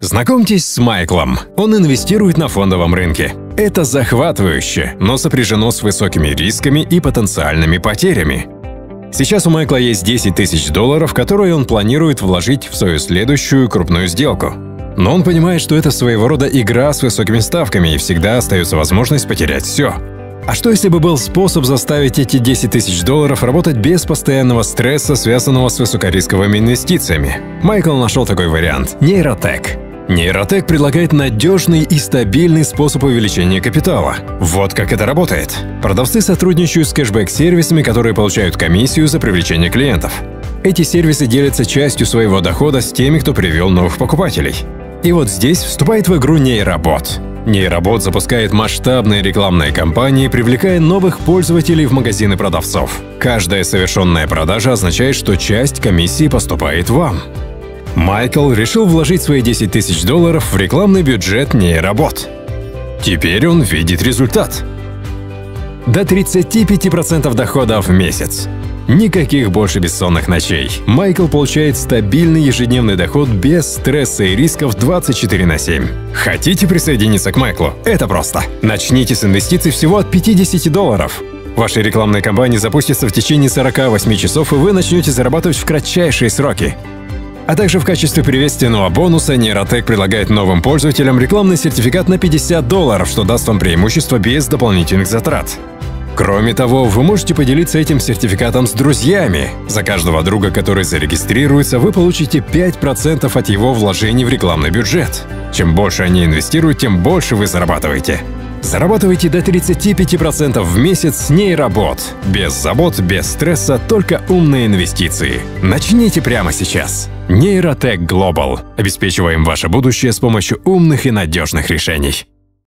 Знакомьтесь с Майклом. Он инвестирует на фондовом рынке. Это захватывающе, но сопряжено с высокими рисками и потенциальными потерями. Сейчас у Майкла есть $10 000, которые он планирует вложить в свою следующую крупную сделку. Но он понимает, что это своего рода игра с высокими ставками и всегда остается возможность потерять все. А что если бы был способ заставить эти $10 000 работать без постоянного стресса, связанного с высокорисковыми инвестициями? Майкл нашел такой вариант – нейротек. Нейротек предлагает надежный и стабильный способ увеличения капитала. Вот как это работает. Продавцы сотрудничают с кэшбэк-сервисами, которые получают комиссию за привлечение клиентов. Эти сервисы делятся частью своего дохода с теми, кто привел новых покупателей. И вот здесь вступает в игру нейробот. Нейробот запускает масштабные рекламные кампании, привлекая новых пользователей в магазины продавцов. Каждая совершенная продажа означает, что часть комиссии поступает вам. Майкл решил вложить свои $10 000 в рекламный бюджет нейробот. Теперь он видит результат. До 35% дохода в месяц. Никаких больше бессонных ночей. Майкл получает стабильный ежедневный доход без стресса и рисков 24/7. Хотите присоединиться к Майклу? Это просто. Начните с инвестиций всего от $50. Ваши рекламные кампании запустятся в течение 48 часов, и вы начнете зарабатывать в кратчайшие сроки. А также в качестве приветственного бонуса нейротек предлагает новым пользователям рекламный сертификат на $50, что даст вам преимущество без дополнительных затрат. Кроме того, вы можете поделиться этим сертификатом с друзьями. За каждого друга, который зарегистрируется, вы получите 5% от его вложений в рекламный бюджет. Чем больше они инвестируют, тем больше вы зарабатываете. Зарабатывайте до 35% в месяц с нейробот. Без забот, без стресса, только умные инвестиции. Начните прямо сейчас. Нейротек Global. Обеспечиваем ваше будущее с помощью умных и надежных решений.